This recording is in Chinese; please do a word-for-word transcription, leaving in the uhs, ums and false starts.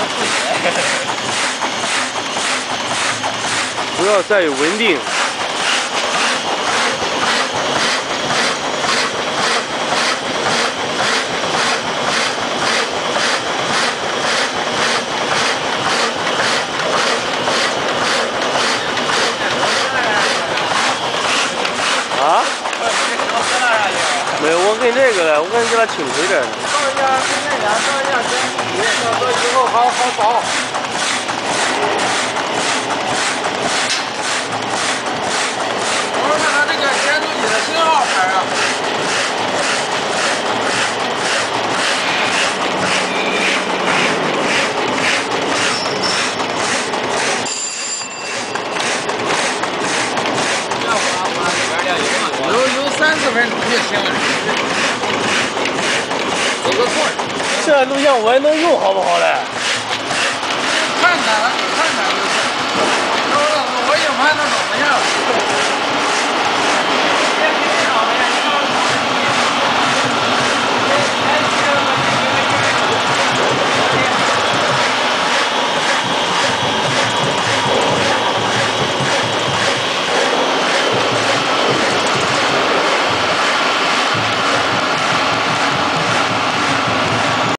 复写。 主要在于稳定。啊？没有，我跟这个嘞，我跟这个轻回点。 照一下跟那俩，照一下跟底，到时候以后好好找。我说看看这个减速机的型号牌啊。有有三四分钟就行了，走个错。 这录像我也能用，好不好嘞？ 看看。